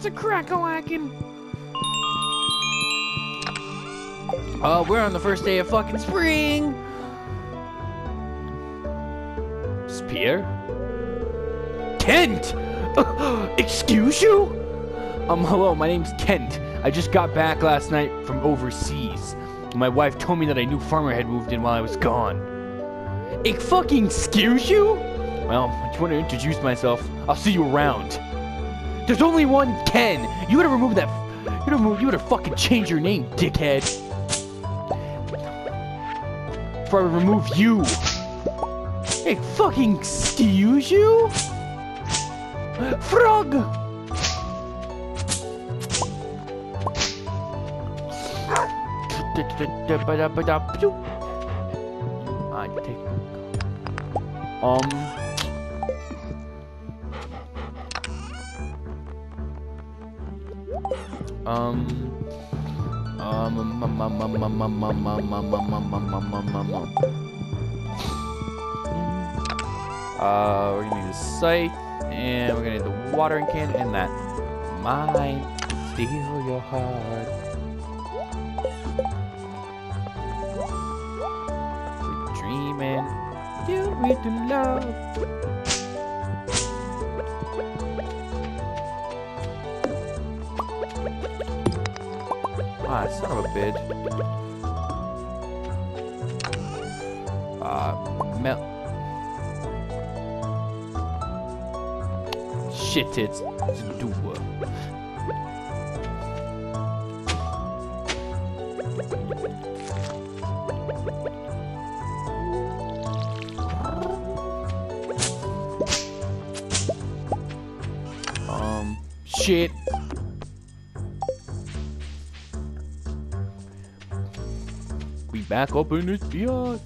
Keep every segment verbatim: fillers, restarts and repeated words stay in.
It's a crack-a-lackin'. Oh, we're on the first day of fucking spring. Spear? Kent! Excuse you? Um, hello, my name's Kent. I just got back last night from overseas. My wife told me that a new farmer had moved in while I was gone. Ik fucking excuse you? Well, I just want to introduce myself. I'll see you around. There's only one Ken. You gotta remove that. You gotta remove. You gotta fucking change your name, dickhead. Before I remove you. Hey, fucking excuse you? Frog. I take. Um. Um. Um. Um. Um. Um. Um. Um. Um. Um. Um. Um. Um. Uh, we're gonna need the scythe, and we're gonna need the watering can, and that mine steal your heart. We're dreaming, filled with the love. Ah, son of a bitch. Uh, melt. Shit, it's do what? Um, shit. We back up in this field.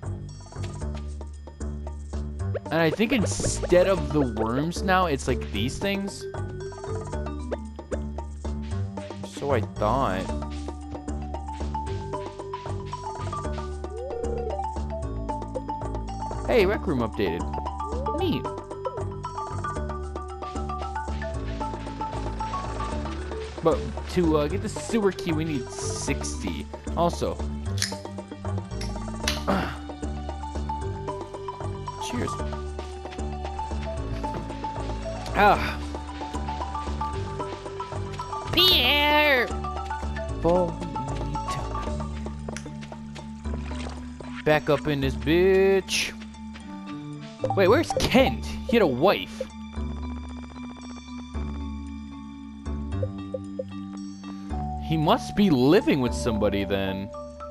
And I think instead of the worms now, it's like these things. So I thought. Hey, rec room updated. Neat. But to uh, get the sewer key, we need sixty. Also. Cheers. Ah. Pierre. Back up in this bitch. Wait, where's Kent? He had a wife. He must be living with somebody then.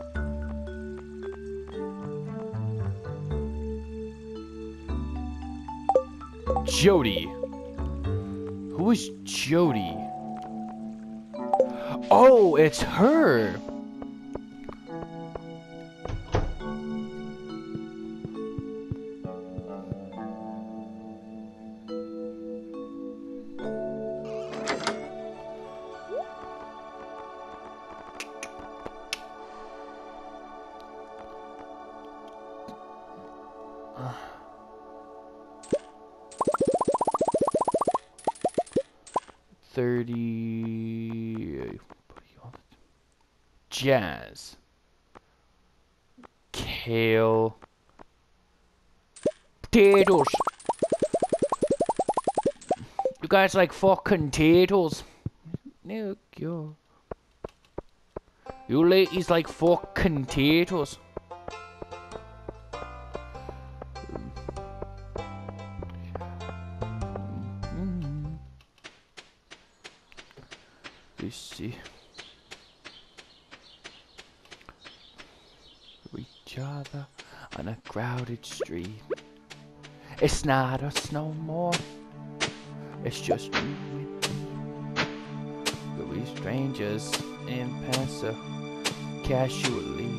Jody. Who is Jody? Oh, it's her. thirty Jazz, kale, potatoes. You guys like fucking potatoes? No, you. You ladies like fucking potatoes. Let's see. Each other on a crowded street. It's not us no more. It's just you and me. But we strangers in Pensa casually.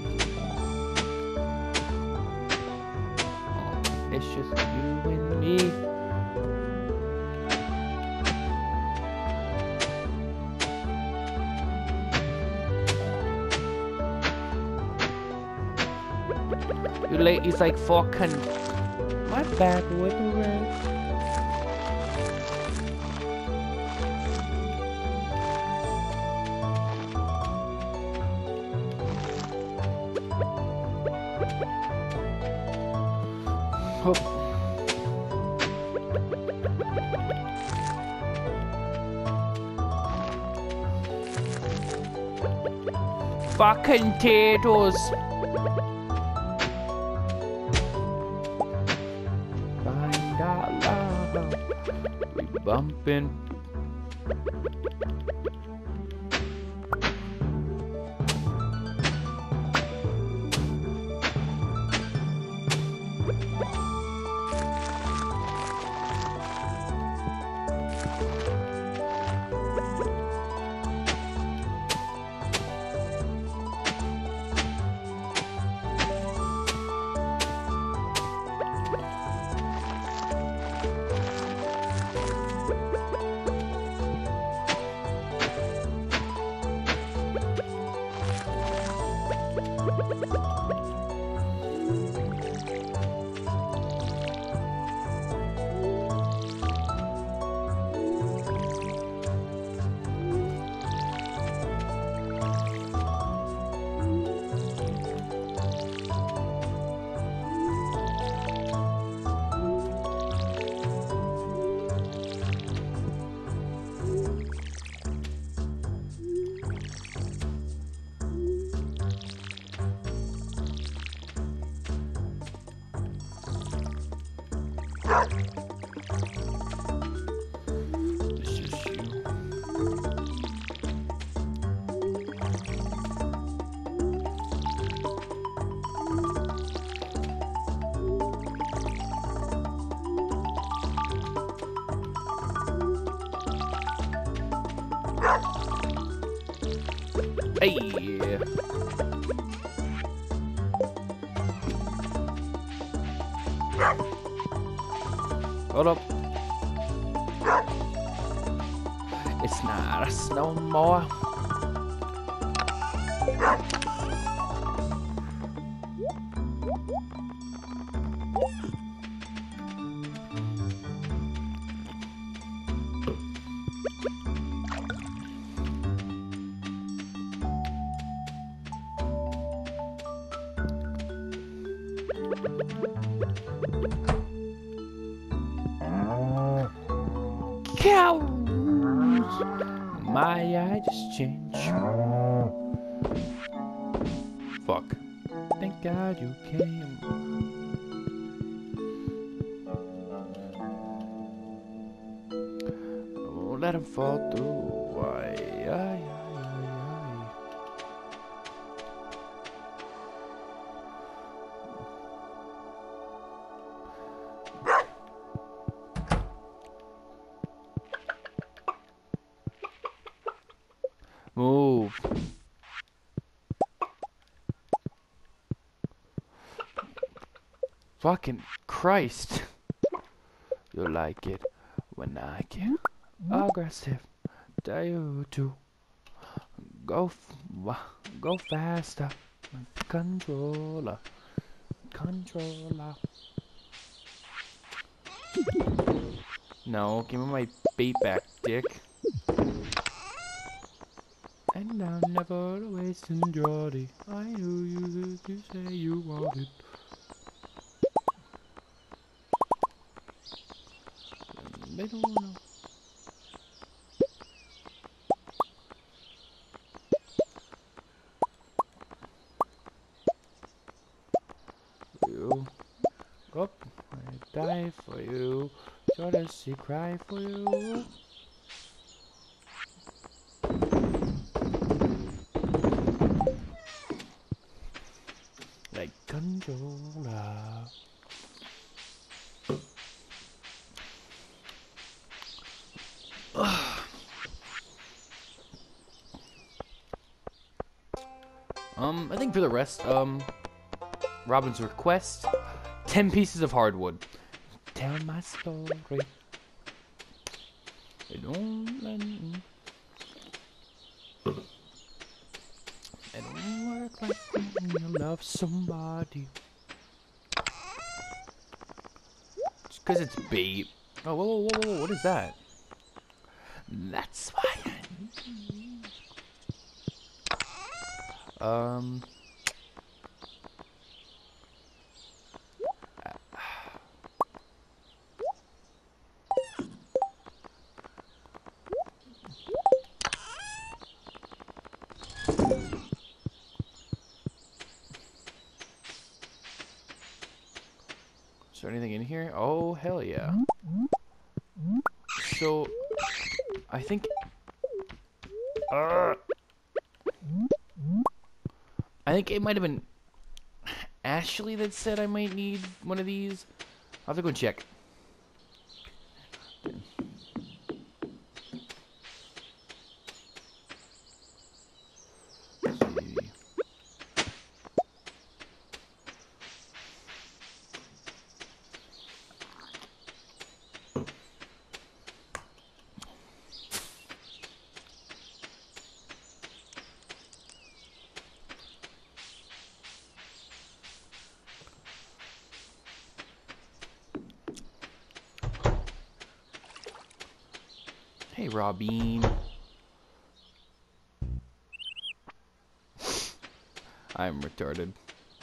Oh, it's just you and me. You ladies like fucking. My back with the red. Oh. Fucking potatoes. Find out loud. We bumping. This is you. Hey. Hold up. It's not us no more. Cows! My eye just changed. Fuck. Thank God you came. Oh, let him fall through. Aye, aye, aye, aye, aye. Move. Fucking Christ. You'll like it when I get aggressive. Tell you to go, f go faster. Controller, controller. No, give me my bait back, dick. And I'm never wasting Jordy. I knew you to say you wanted. They don't know. You up, I die for you. So does she cry for you? Like controller. um, I think for the rest, um, Robin's request, ten pieces of hardwood. Tell my story. It don't let me. It don't work like when you love somebody. Just cause it's bait. Oh, whoa, whoa, whoa, whoa, what is that? That's why I... Um... Is there anything in here? Oh, hell yeah. So, I think... Uh, I think it might have been Ashley that said I might need one of these. I'll have to go and check. Hey, Robin. I'm retarded.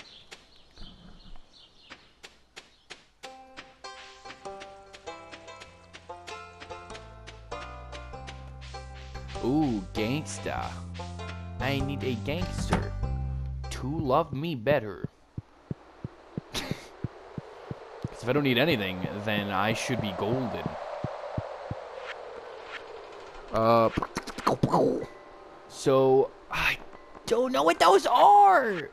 Ooh, gangsta. I need a gangster to love me better. Because if I don't need anything, then I should be golden. Uh, so I don't know what those are.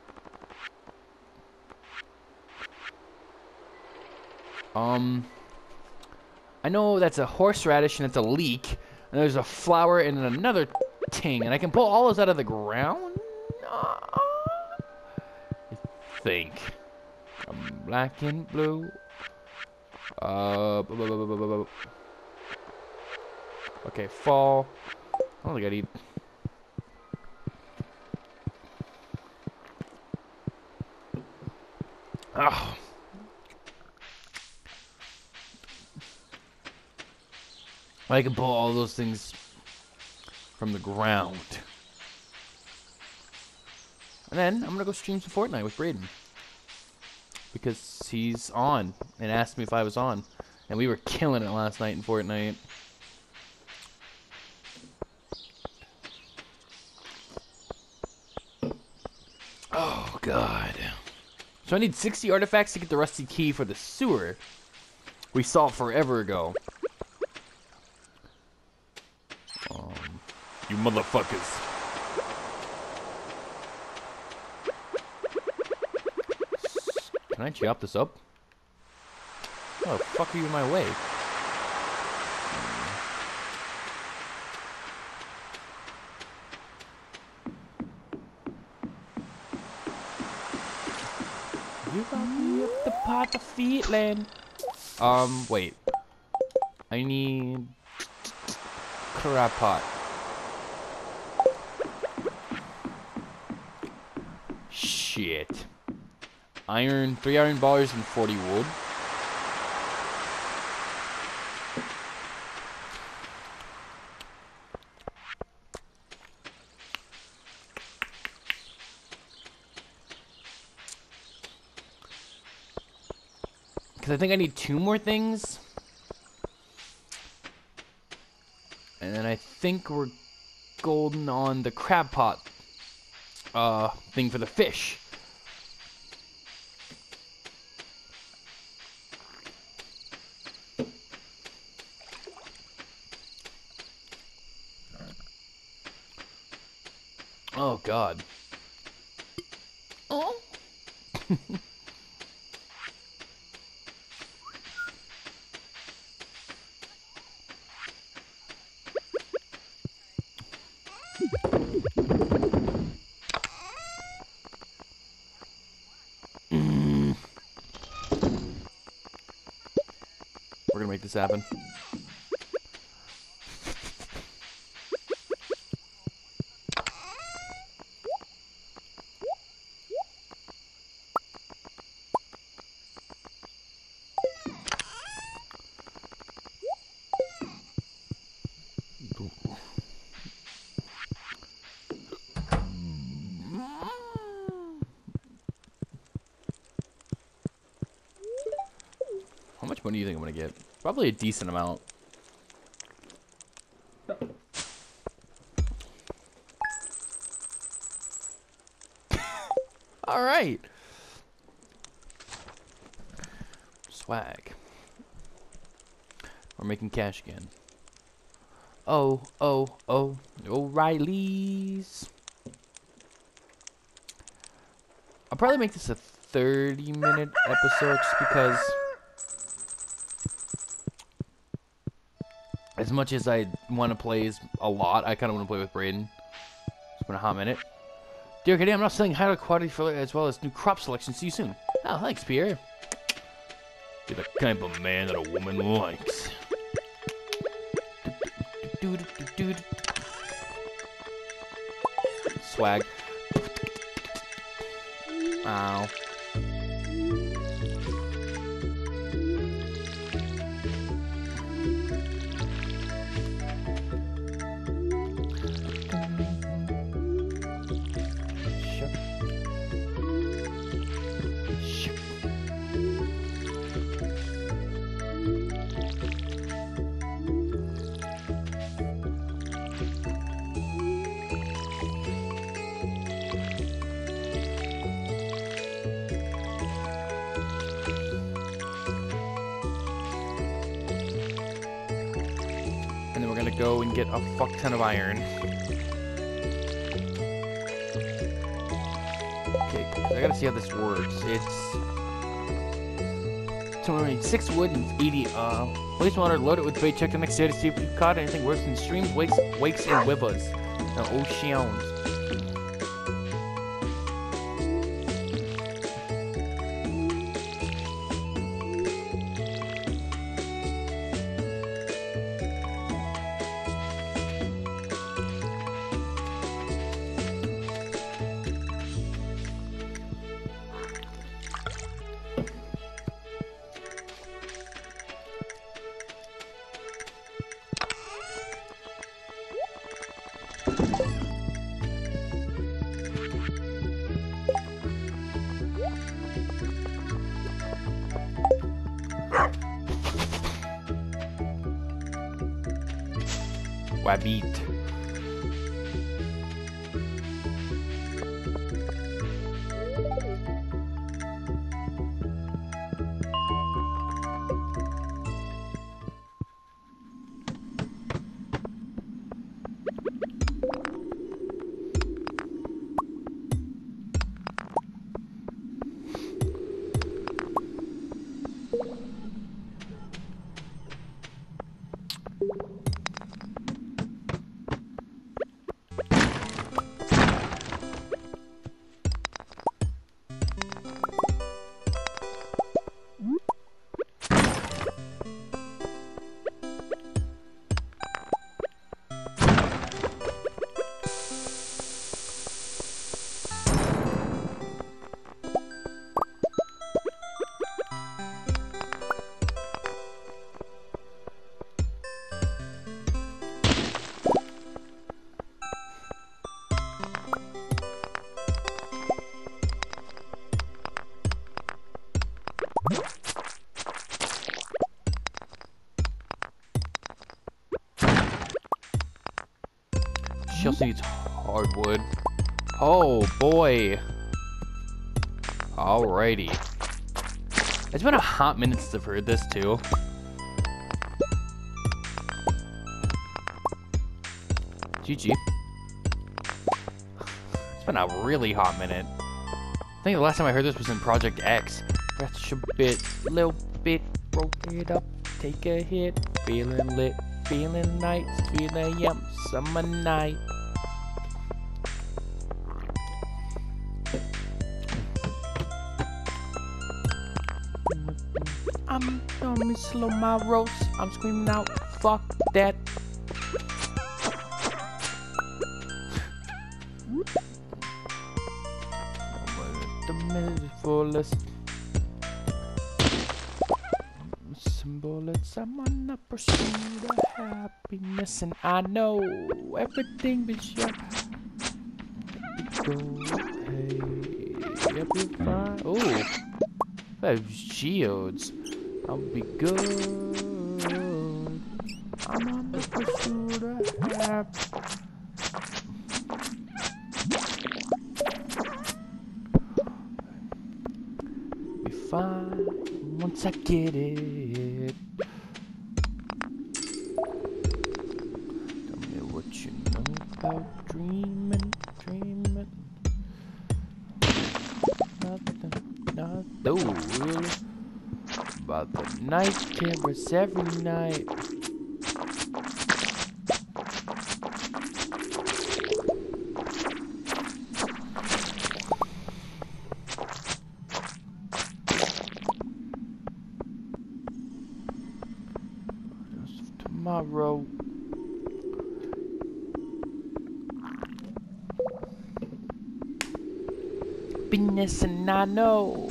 Um, I know that's a horseradish and it's a leek, and there's a flower and another ting, and I can pull all those out of the ground. Uh, I think. I'm black and blue. Uh. Blah, blah, blah, blah, blah, blah. Okay, fall. I don't think I need. Oh. I can pull all those things from the ground. And then I'm gonna go stream some Fortnite with Braden. Because he's on and asked me if I was on. And we were killing it last night in Fortnite. Oh, God. So I need sixty artifacts to get the rusty key for the sewer we saw forever ago. Um, you motherfuckers. Can I chop this up? Oh, the fuck are you in my way? You got me up the pot of feet land. Um, wait. I need crab pot. Shit. Iron, three iron bars and forty wood. Because I think I need two more things. And then I think we're golden on the crab pot uh, thing for the fish. Oh, God. Oh. mm. We're gonna make this happen. How much money do you think I'm gonna get? Probably a decent amount. All right. Swag. We're making cash again. Oh, oh, oh, O'Reilly's. I'll probably make this a thirty minute episode just because as much as I want to play a lot, I kind of want to play with Braden. It's been a hot minute. Dear Kitty, I'm not selling higher quality for as well as new crop selection. See you soon. Oh, thanks, Pierre. You're the kind of man that a woman likes. Swag. Ow. Go and get a fuck ton of iron. Okay, I gotta see how this works. It's two hundred six wood and eighty. Uh, place water, load it with bait. Check the next day to see if we've caught anything worse than streams, wakes, wakes, and rivers. Now, oceans. Wabbit. She also needs hardwood. Oh boy. Alrighty. It's been a hot minute since I've heard this too. G G. It's been a really hot minute. I think the last time I heard this was in Project X. Fresh a bit, little bit, broke it up, take a hit, feeling lit, feeling nice, feeling yum, summer night. I'm gonna slow my roast. I'm screaming out, fuck that. The minute fullest. Some bullets. I'm on the pursuit of happiness, and I know everything but you. Go, hey, you'll be fine. Oh, that geodes. I'll be good. I'm on the pursuit of happiness. Be fine. One once I get it. Tell me what you know about dreaming, dreaming. Nothing, not no, really. About the night terrors every night. Tomorrow. Business and I know.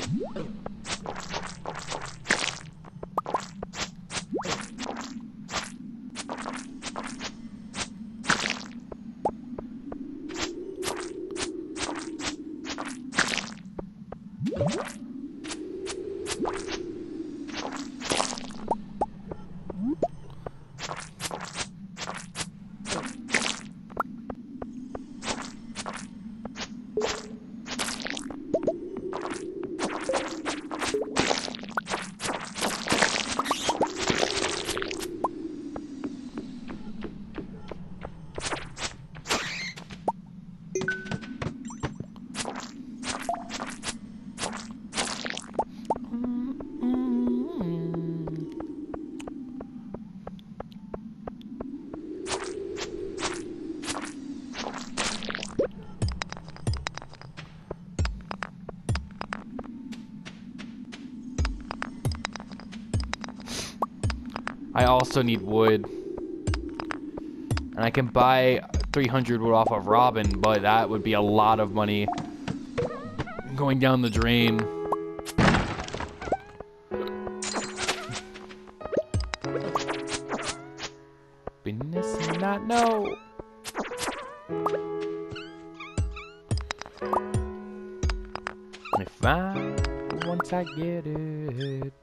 I also need wood. And I can buy three hundred wood off of Robin, but that would be a lot of money going down the drain. Business and not know. If I, once I get it.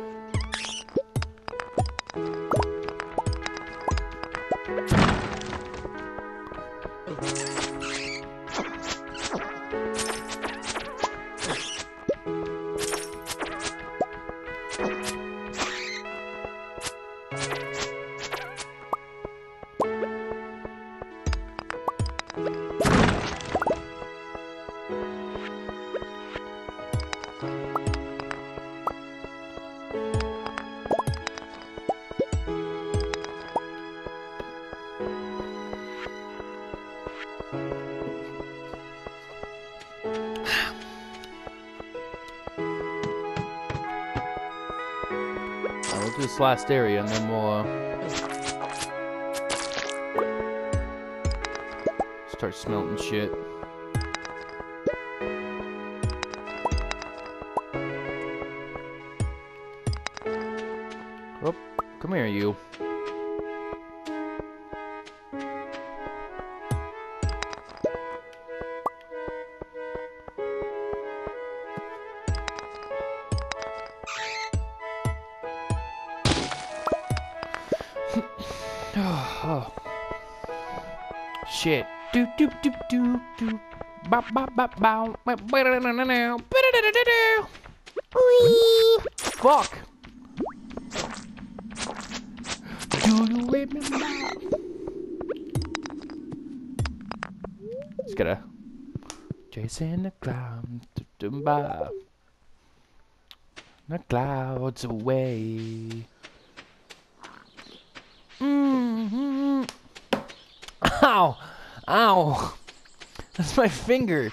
We'll do this last area and then we'll uh, start smelting shit. Oh, come here, you. Oh, shit. Do do do do do. Ba ba ba ba. Fuck. Do you remember? Just gotta chasing the clouds, the clouds away. Mm-hmm. Ow! Ow! That's my finger.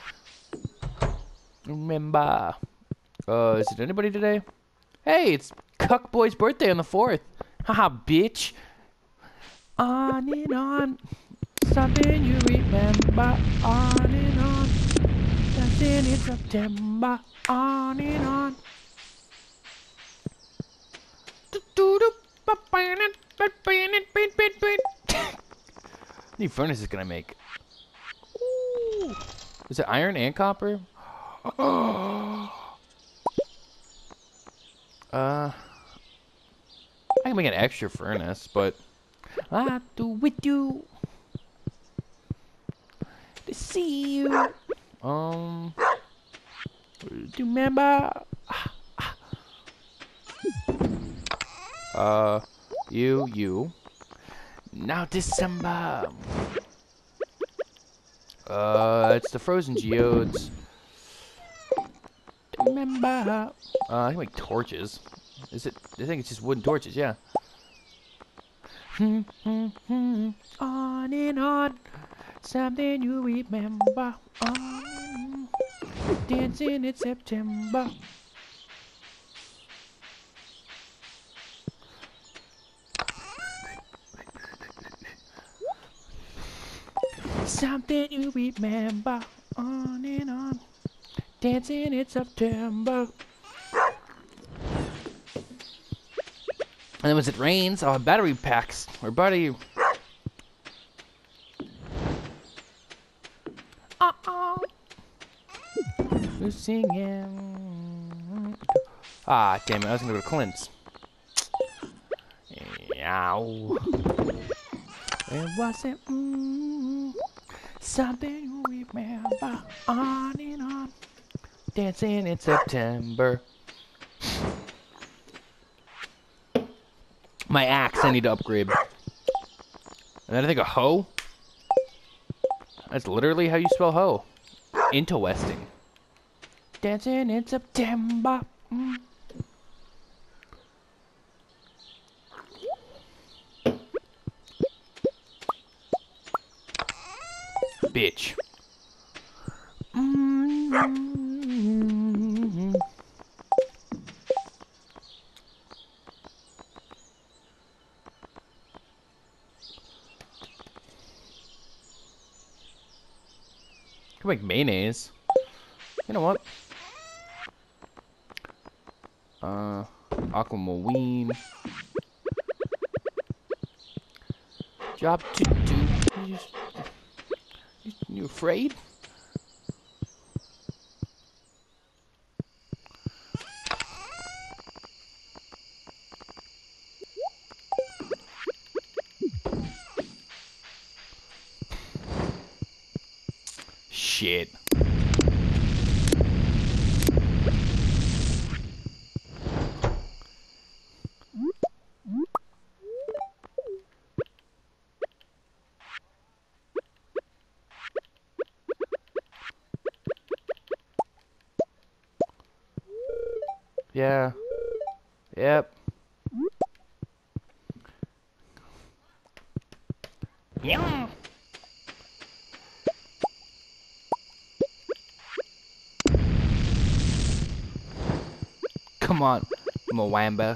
Remember. Uh, is it anybody today? Hey, it's Cuck Boy's birthday on the fourth. Haha, bitch. On and on. Something you remember. On and on. Dancing in September. On and on. Do-do-do. New furnace is gonna make. Ooh. Is it iron and copper? uh, I can make an extra furnace, but I do with you to see you. Um, do you remember? Uh, you, you. Now December. Uh, it's the frozen geodes. Remember. Uh, I can make torches. Is it? I think it's just wooden torches. Yeah. On and on. Something you remember. On. Dancing in September. Something you remember. On and on. Dancing in September. And then once it rains, I'll have battery packs. Or battery... Uh-oh. Who's singing? Ah, damn it. I was gonna go to Clint's. Ow. It wasn't... Mm, something you remember. On and on. Dancing in September. My axe I need to upgrade. And then I think a hoe. That's literally how you spell hoe. Interesting. Dancing in September. Mm. Bitch. Mm-hmm. Can make mayonnaise. You know what? Uh, aquamarine. Job two two. You, you, you afraid? Shit. Yeah. Yep. Yeah. Come on, Mwamba.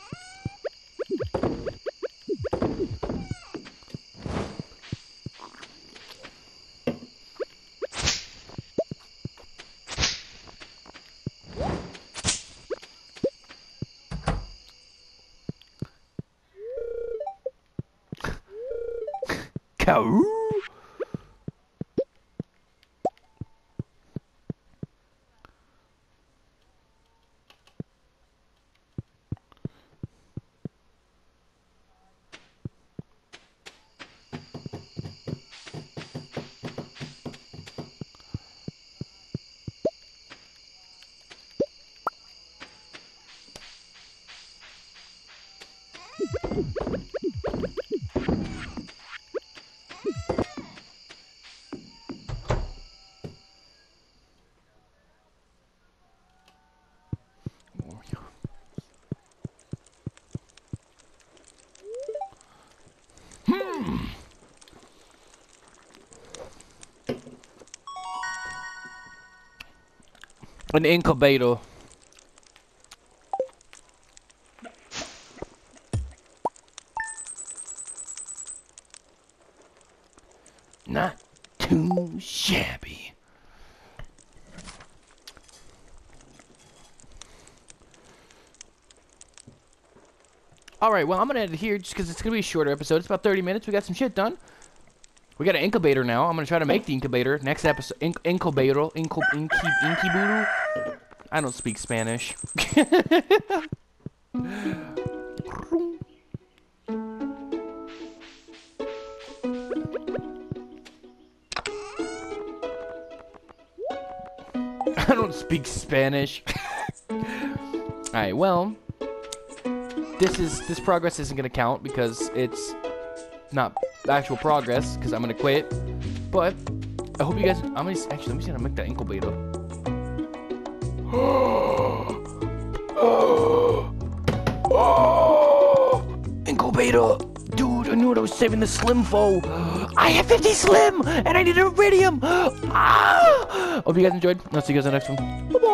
Cow. An incubator. Not too shabby. Alright, well, I'm going to end it here just because it's going to be a shorter episode. It's about thirty minutes. We got some shit done. We got an incubator now. I'm going to try to make the incubator. Next episode. Inc incubator. Incub incu incubator. I don't speak Spanish. I don't speak Spanish. Alright, well. this is this progress isn't gonna count because it's not actual progress because I'm gonna quit. But I hope you guys. I'm gonna actually let me see how to make that incubator. Incubator, dude! I knew I was saving the Slim foe. I have fifty Slim and I need Iridium. Ah! Hope you guys enjoyed. I'll see you guys in the next one. Bye-bye.